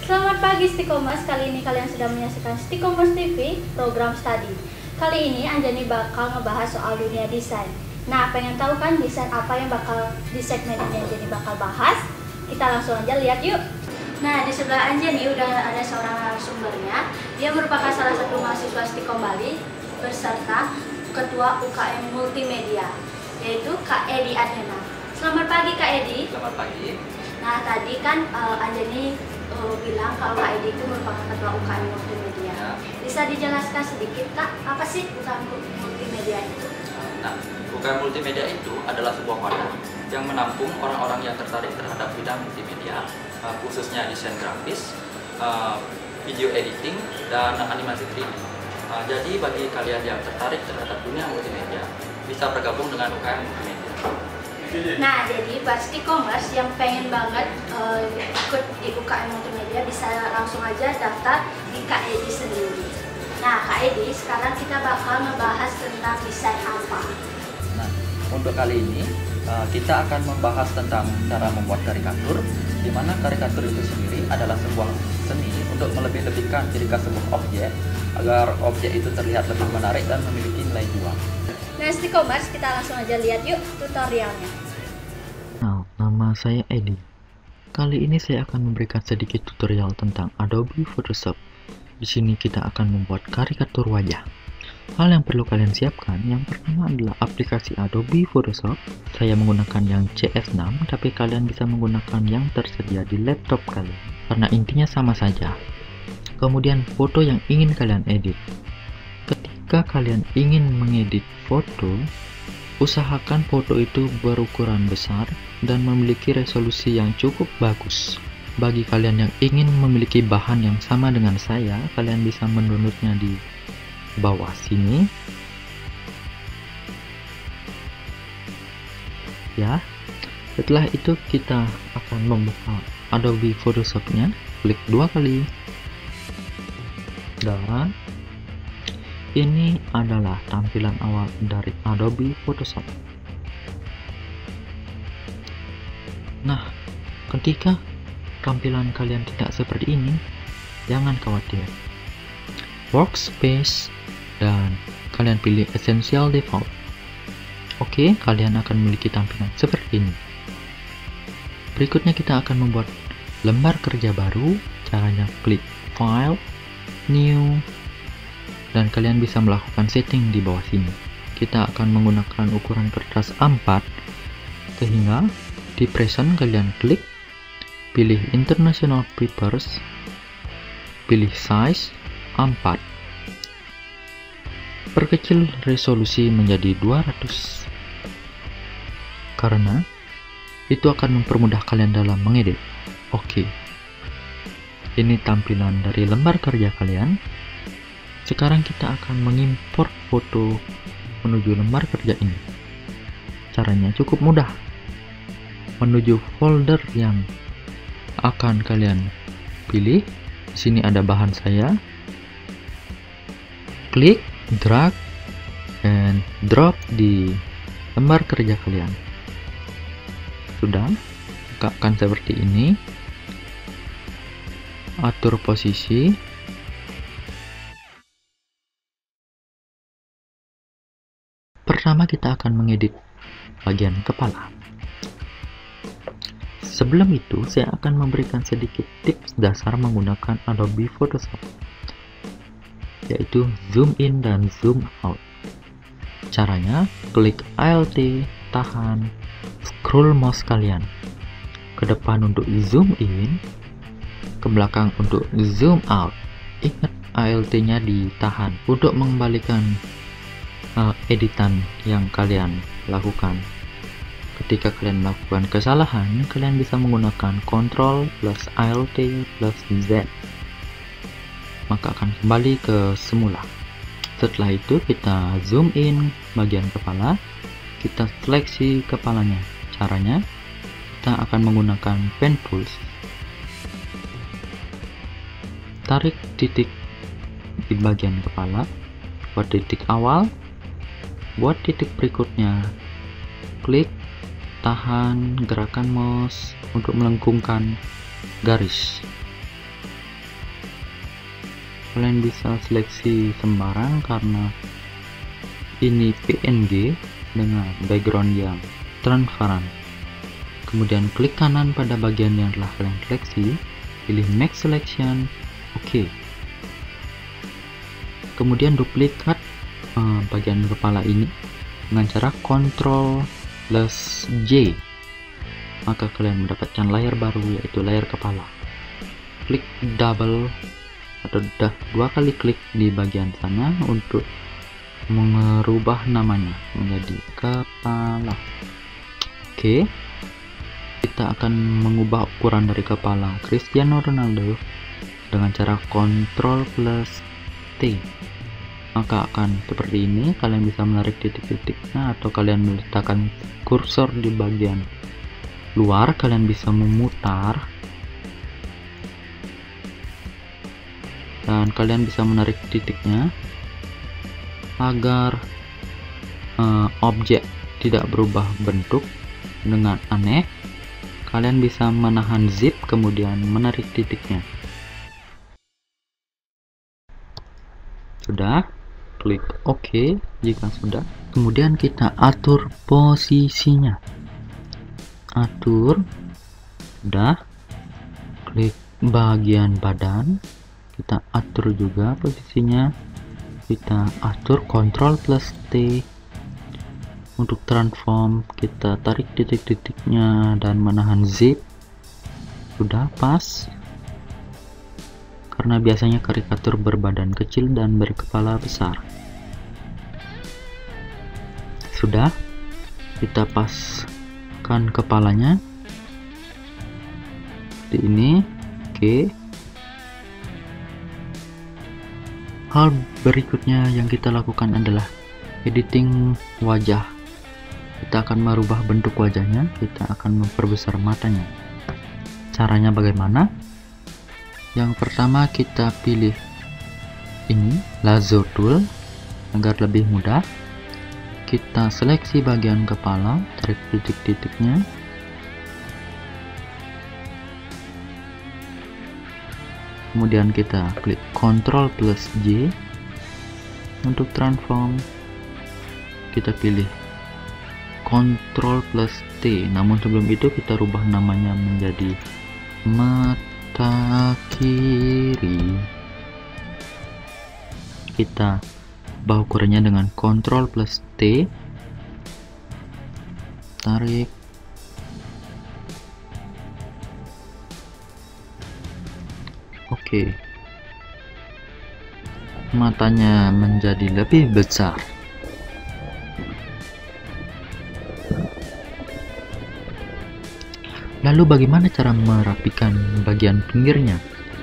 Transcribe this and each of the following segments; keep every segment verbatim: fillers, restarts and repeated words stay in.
Selamat pagi Stikomers, kali ini kalian sudah menyaksikan Stikomers T V program study. Kali ini Anjani bakal ngebahas soal dunia desain. Nah, pengen tahu kan desain apa yang bakal di segmen ini Anjani bakal bahas? Kita langsung aja lihat yuk. Nah, di sebelah Anjani udah ada seorang narasumbernya. Dia merupakan salah satu mahasiswa Stikom Bali beserta Ketua U K M Multimedia, yaitu Kak Edi Adhena. Selamat pagi Kak Edi. Selamat pagi. Nah, tadi kan uh, Anjani uh, bilang kalau Kak Edi itu merupakan Ketua U K M Multimedia. Ya. Bisa dijelaskan sedikit Kak, apa sih U K M Multimedia itu? Nah, U K M Multimedia itu adalah sebuah wadah yang menampung orang-orang yang tertarik terhadap bidang multimedia, uh, khususnya desain grafis, uh, video editing, dan animasi tiga D. Uh, jadi bagi kalian yang tertarik terhadap dunia multimedia, bisa bergabung dengan U K M Multimedia. Nah, jadi buat Stikomers yang pengen banget uh, ikut di U K M Multimedia bisa langsung aja daftar di Kak Edi sendiri. Nah, Kak Edi, sekarang kita bakal ngebahas tentang desain apa. Nah, untuk kali ini uh, kita akan membahas tentang cara membuat karikatur, di mana karikatur itu sendiri adalah sebuah seni untuk melebih-lebihkan ciri khas sebuah objek agar objek itu terlihat lebih menarik dan memiliki nilai jual. Nah, Stikomers, kita langsung aja lihat yuk tutorialnya. Nah, nama saya Edi. Kali ini saya akan memberikan sedikit tutorial tentang Adobe Photoshop. Di sini kita akan membuat karikatur wajah. Hal yang perlu kalian siapkan, yang pertama adalah aplikasi Adobe Photoshop. Saya menggunakan yang C S enam, tapi kalian bisa menggunakan yang tersedia di laptop kalian, karena intinya sama saja. Kemudian foto yang ingin kalian edit. Ketika kalian ingin mengedit foto, usahakan foto itu berukuran besar dan memiliki resolusi yang cukup bagus. Bagi kalian yang ingin memiliki bahan yang sama dengan saya, kalian bisa mendownloadnya di bawah sini. Ya, setelah itu kita akan membuka Adobe Photoshop-nya, klik dua kali. Dan ini adalah tampilan awal dari Adobe Photoshop. Nah, ketika tampilan kalian tidak seperti ini, jangan khawatir. Workspace dan kalian pilih Essential Default. Oke, kalian akan memiliki tampilan seperti ini. Berikutnya kita akan membuat lembar kerja baru. Caranya klik File, New, dan kalian bisa melakukan setting di bawah sini. Kita akan menggunakan ukuran kertas A empat, sehingga di present kalian klik, pilih International Papers, pilih size A empat, perkecil resolusi menjadi dua ratus, karena itu akan mempermudah kalian dalam mengedit. Oke, ini tampilan dari lembar kerja kalian. Sekarang kita akan mengimport foto menuju lembar kerja ini. Caranya cukup mudah. Menuju folder yang akan kalian pilih. Di sini ada bahan saya. Klik, drag, and drop di lembar kerja kalian. Sudah, akan seperti ini. Atur posisi. Pertama kita akan mengedit bagian kepala. Sebelum itu saya akan memberikan sedikit tips dasar menggunakan Adobe Photoshop, yaitu zoom in dan zoom out. Caranya klik Alt, tahan, scroll mouse kalian ke depan untuk zoom in, ke belakang untuk zoom out. Ingat Alt nya ditahan untuk mengembalikan Uh, editan yang kalian lakukan. Ketika kalian melakukan kesalahan, kalian bisa menggunakan Ctrl plus Alt plus Z, maka akan kembali ke semula. Setelah itu kita zoom in bagian kepala, kita seleksi kepalanya. Caranya kita akan menggunakan pen tools, tarik titik di bagian kepala, buat titik awal. Buat titik berikutnya, klik, tahan, gerakan mouse untuk melengkungkan garis. Kalian bisa seleksi sembarang karena ini P N G dengan background yang transparan. Kemudian klik kanan pada bagian yang telah kalian seleksi, pilih Make Selection, oke. Kemudian duplikat eh, bagian kepala ini dengan cara Ctrl plus J, maka kalian mendapatkan layar baru, yaitu layar kepala. Klik double atau dua kali klik di bagian sana untuk merubah namanya menjadi kepala. Oke, kita akan mengubah ukuran dari kepala Cristiano Ronaldo dengan cara Ctrl plus T, maka akan seperti ini. Kalian bisa menarik titik-titiknya atau kalian meletakkan kursor di bagian luar. Kalian bisa memutar dan kalian bisa menarik titiknya agar uh, objek tidak berubah bentuk dengan aneh. Kalian bisa menahan zip kemudian menarik titiknya. Sudah, klik OK jika sudah. Kemudian kita atur posisinya. Atur, sudah. Klik bagian badan, kita atur juga posisinya. Kita atur Ctrl plus T. Untuk transform kita tarik titik-titiknya dan menahan zip. Sudah pas, karena biasanya karikatur berbadan kecil dan berkepala besar. Sudah, kita paskan kepalanya seperti ini. Oke, hal berikutnya yang kita lakukan adalah editing wajah. Kita akan merubah bentuk wajahnya, kita akan memperbesar matanya. Caranya bagaimana? Yang pertama, kita pilih ini lasso tool agar lebih mudah. Kita seleksi bagian kepala, tarik titik-titiknya. Kemudian kita klik Ctrl plus J. Untuk transform kita pilih Ctrl plus T, namun sebelum itu kita rubah namanya menjadi mata kiri. Kita ubah ukurannya dengan Ctrl plus T, tarik, oke, matanya menjadi lebih besar. Lalu bagaimana cara merapikan bagian pinggirnya?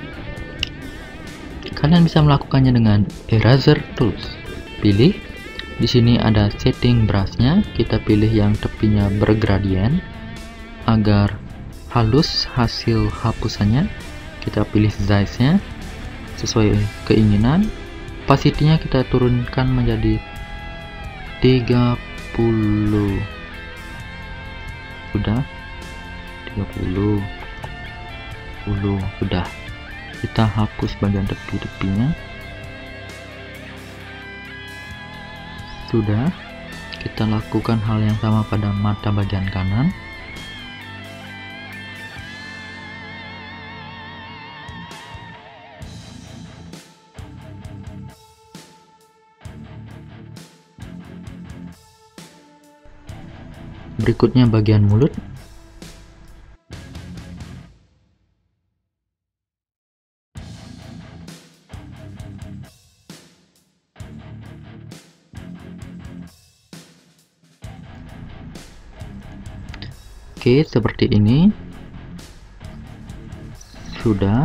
Kalian bisa melakukannya dengan eraser tools. Pilih, di sini ada setting brushnya. Kita pilih yang tepinya bergradient agar halus hasil hapusannya. Kita pilih size-nya sesuai keinginan. Opacity-nya kita turunkan menjadi tiga puluh. Sudah. tiga puluh, sepuluh, sudah. Kita hapus bagian tepi-tepinya. Sudah. Kita lakukan hal yang sama pada mata bagian kanan. Berikutnya bagian mulut. Oke, seperti ini. Sudah.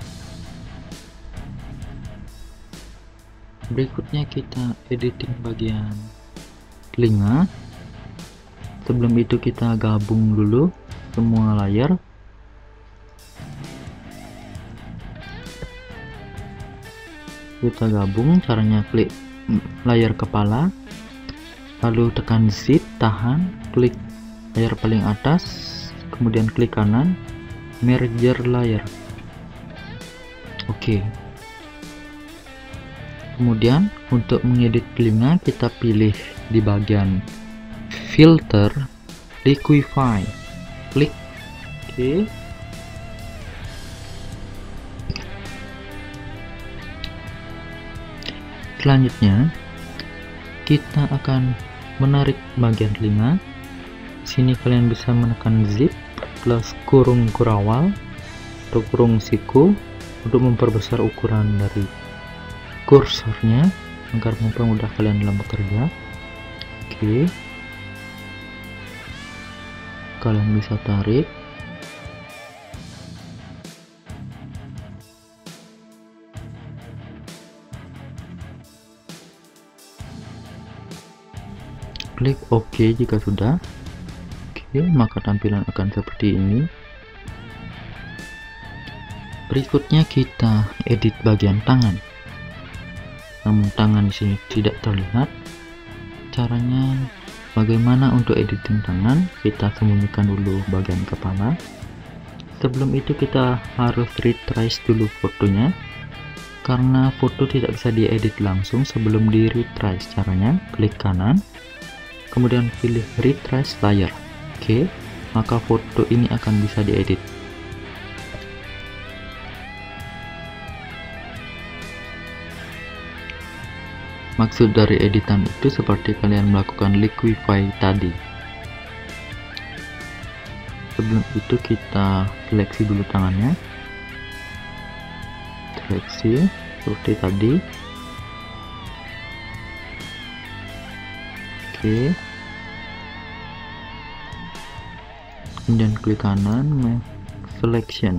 Berikutnya kita editing bagian telinga. Sebelum itu kita gabung dulu semua layar. Kita gabung, caranya klik layar kepala, lalu tekan shift, tahan, klik layar paling atas, kemudian klik kanan, merger layer. Oke, Kemudian untuk mengedit telinga kita pilih di bagian filter liquify, klik oke. Okay. Selanjutnya kita akan menarik bagian telinga. Sini kalian bisa menekan zip plus kurung kurawal atau kurung siku untuk memperbesar ukuran dari kursornya agar mempermudah kalian dalam bekerja. Oke, kalian bisa tarik. Klik OK jika sudah. Oke, maka tampilan akan seperti ini. Berikutnya kita edit bagian tangan. Namun tangan di sini tidak terlihat. Caranya bagaimana untuk editing tangan? Kita sembunyikan dulu bagian kepala. Sebelum itu kita harus retrace dulu fotonya, karena foto tidak bisa diedit langsung sebelum di retrace. Caranya klik kanan, kemudian pilih retrace layer. Oke, maka foto ini akan bisa diedit. Maksud dari editan itu seperti kalian melakukan liquify tadi. Sebelum itu kita seleksi dulu tangannya. Seleksi seperti tadi. Oke. Kemudian klik kanan, selection.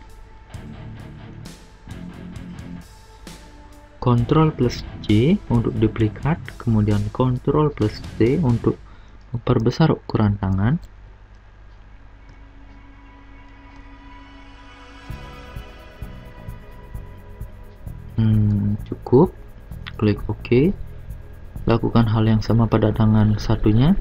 Ctrl plus C untuk duplikat, kemudian Ctrl plus C untuk memperbesar ukuran tangan. Hmm, cukup. Klik OK. Lakukan hal yang sama pada tangan satunya.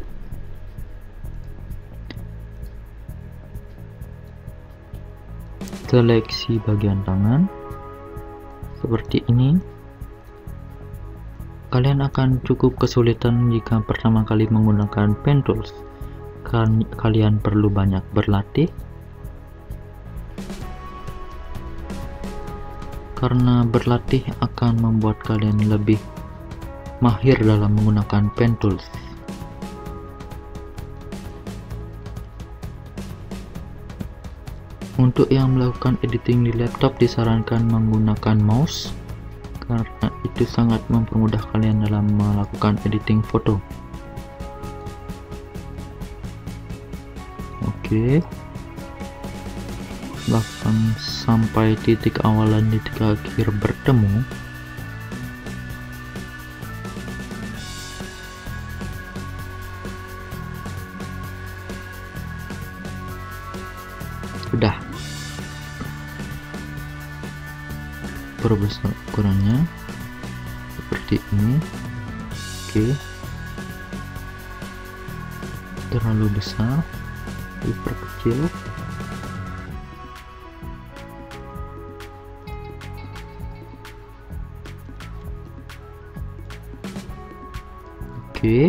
Seleksi bagian tangan seperti ini. Kalian akan cukup kesulitan jika pertama kali menggunakan pen tools. Kalian perlu banyak berlatih, karena berlatih akan membuat kalian lebih mahir dalam menggunakan pen tools. Untuk yang melakukan editing di laptop disarankan menggunakan mouse, karena itu sangat mempermudah kalian dalam melakukan editing foto. Oke, bahkan sampai titik awal dan titik akhir bertemu. Sudah. Perbesar ukurannya seperti ini. Oke, terlalu besar, diperkecil. Oke,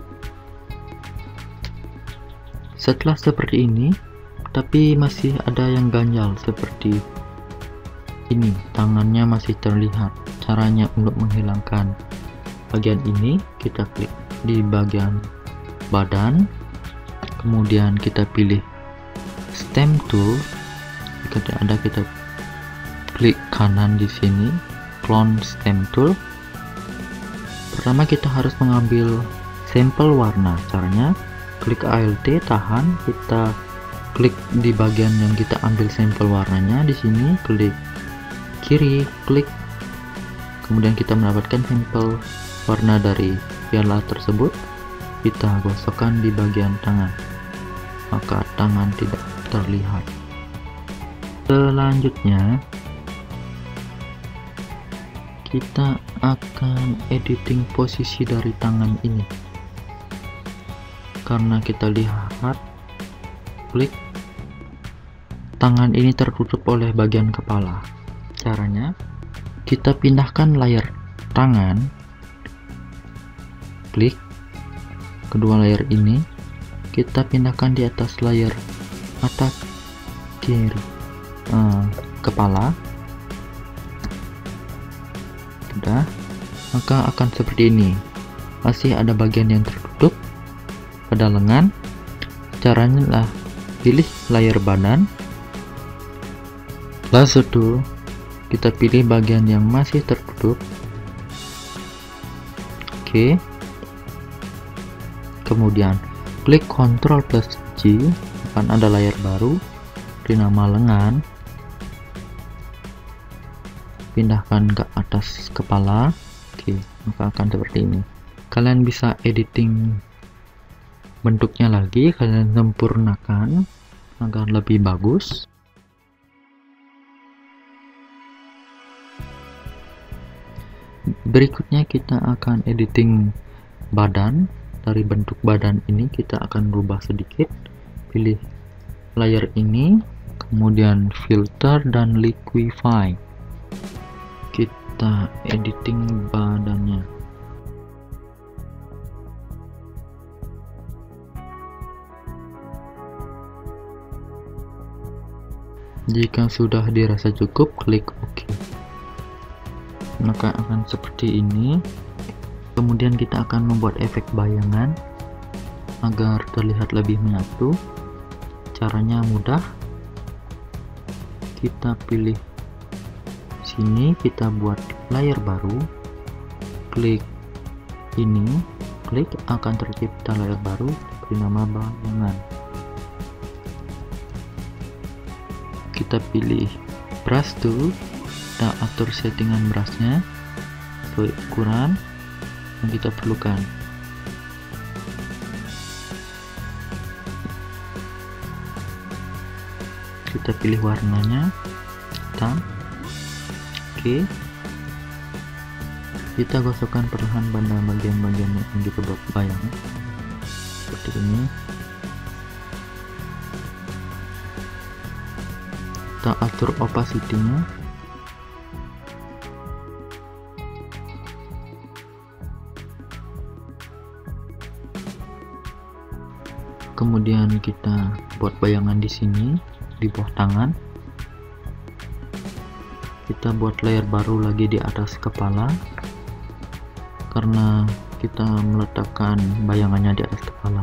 setelah seperti ini, tapi masih ada yang ganjal seperti ini, tangannya masih terlihat. Caranya untuk menghilangkan bagian ini, kita klik di bagian badan, kemudian kita pilih stem tool. Jika ada, kita klik kanan di sini, clone stem tool. Pertama kita harus mengambil sampel warna. Caranya klik Alt, tahan, kita klik di bagian yang kita ambil sampel warnanya. Di sini klik kiri, klik, kemudian kita mendapatkan sampel warna dari piala tersebut. Kita gosokkan di bagian tangan, maka tangan tidak terlihat. Selanjutnya kita akan editing posisi dari tangan ini. Karena kita lihat, klik, tangan ini tertutup oleh bagian kepala. Caranya kita pindahkan layer tangan, klik kedua layer ini, kita pindahkan di atas layer mata kiri uh, kepala. Sudah, maka akan seperti ini. Masih ada bagian yang tertutup pada lengan. Caranya lah pilih layer badan, lalu itu kita pilih bagian yang masih tertutup. Oke, kemudian klik Ctrl plus G, akan ada layar baru di nama lengan. Pindahkan ke atas kepala. Oke, maka akan seperti ini. Kalian bisa editing bentuknya lagi, kalian sempurnakan agar lebih bagus. Berikutnya kita akan editing badan. Dari bentuk badan ini kita akan rubah sedikit. Pilih layer ini, kemudian filter dan liquify. Kita editing badannya. Jika sudah dirasa cukup, klik OK. Maka akan seperti ini. Kemudian kita akan membuat efek bayangan agar terlihat lebih menyatu. Caranya mudah. Kita pilih sini, kita buat layar baru. Klik ini, klik, akan tercipta layar baru bernama bayangan. Kita pilih brush tool, kita atur settingan brushnya sesuai ukuran yang kita perlukan. Kita pilih warnanya hitam. Oke, kita gosokkan perlahan pada bagian-bagian yang kita buat bayang seperti ini. Kita atur opacity-nya. Kemudian kita buat bayangan di sini di bawah tangan. Kita buat layer baru lagi di atas kepala karena kita meletakkan bayangannya di atas kepala.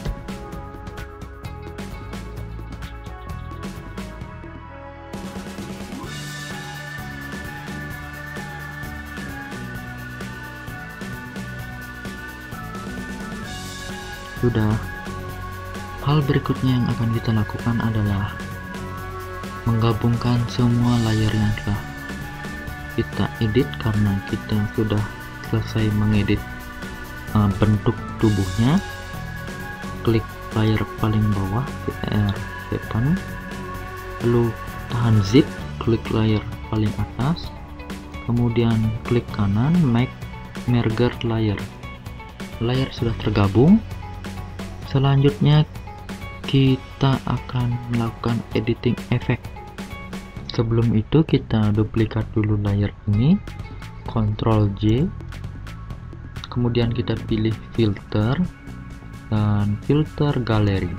Sudah. Hal berikutnya yang akan kita lakukan adalah menggabungkan semua layer yang telah kita edit karena kita sudah selesai mengedit uh, bentuk tubuhnya. Klik layer paling bawah P R tujuh, lalu tahan zip, klik layer paling atas, kemudian klik kanan make merger layer. Layer sudah tergabung. Selanjutnya kita akan melakukan editing efek. Sebelum itu kita duplikat dulu layer ini, Ctrl J, kemudian kita pilih filter dan filter galeri.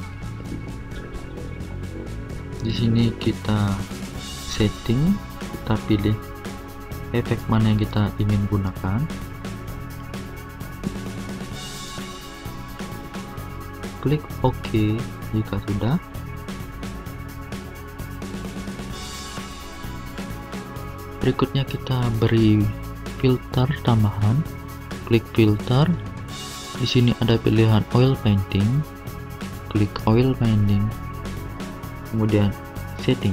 Di sini kita setting, kita pilih efek mana yang kita ingin gunakan. Klik OK jika sudah. Berikutnya kita beri filter tambahan. Klik filter. Di sini ada pilihan oil painting. Klik oil painting. Kemudian setting.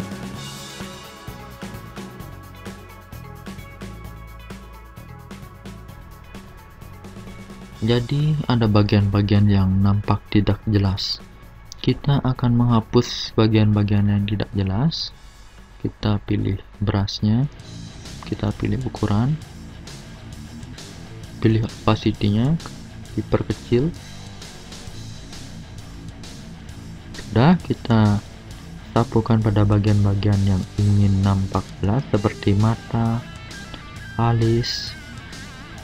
Jadi ada bagian-bagian yang nampak tidak jelas. Kita akan menghapus bagian-bagian yang tidak jelas. Kita pilih brushnya, kita pilih ukuran, pilih opacity-nya, diperkecil. Sudah, kita sapukan pada bagian-bagian yang ingin nampak jelas seperti mata, alis,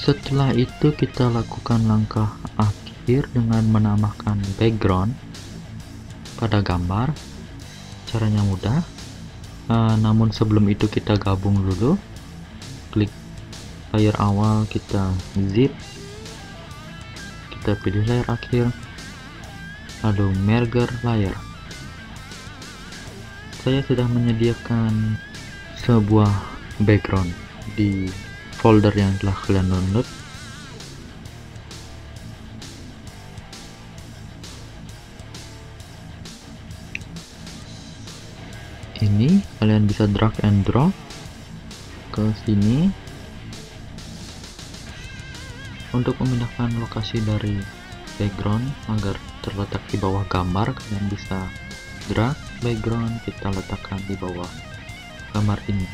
Setelah itu kita lakukan langkah akhir dengan menambahkan background pada gambar. Caranya mudah, uh, namun sebelum itu kita gabung dulu. Klik layer awal, kita zip, kita pilih layer akhir, lalu merge layer. Saya sudah menyediakan sebuah background di folder yang telah kalian download. Ini kalian bisa drag and drop ke sini untuk memindahkan lokasi dari background agar terletak di bawah gambar. Kalian bisa drag background, kita letakkan di bawah gambar ini.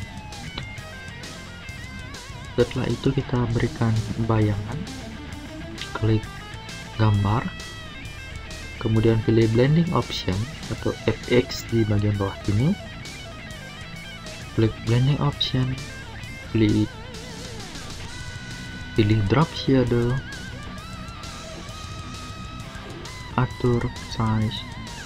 Setelah itu kita berikan bayangan, klik gambar, kemudian pilih blending option atau F X di bagian bawah ini, klik blending option, pilih pilih drop shadow, atur size,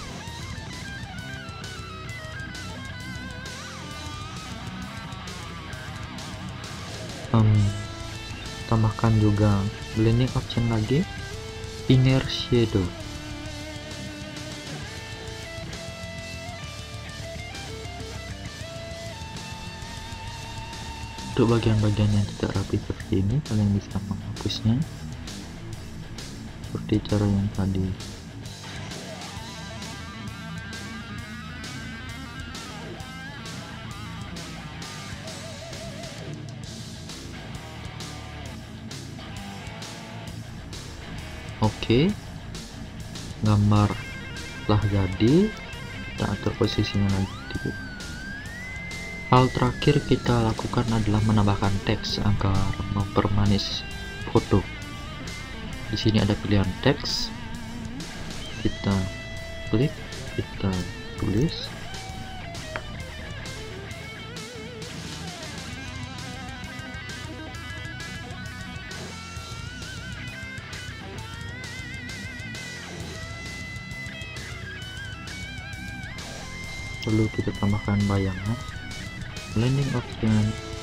um, tambahkan juga blending option lagi, inner shadow. Untuk bagian-bagian yang tidak rapi seperti ini, kalian bisa menghapusnya seperti cara yang tadi. Oke, gambar telah jadi. Kita atur posisinya lagi dikit. Hal terakhir kita lakukan adalah menambahkan teks agar mempermanis foto. Di sini ada pilihan teks, kita klik, kita tulis. Lalu kita tambahkan bayangan, blending option,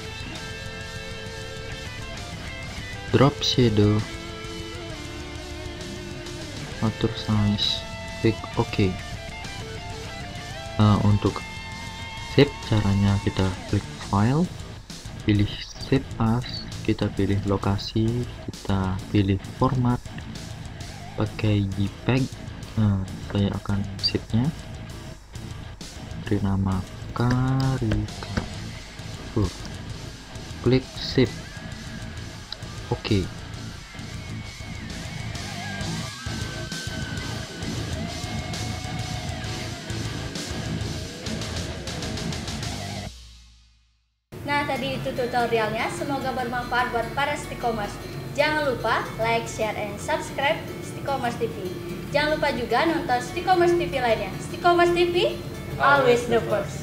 drop shadow, atur size, klik OK. Nah, untuk save caranya kita klik file, pilih save as, kita pilih lokasi, kita pilih format, pakai JPEG. Nah, saya akan save nya, beri nama Karika. Uh, klik save. Oke. Nah, tadi itu tutorialnya. Semoga bermanfaat buat para Stikomers. Jangan lupa like, share, and subscribe Stikomers T V. Jangan lupa juga nonton Stikomers T V lainnya. Stikomers T V, always the first.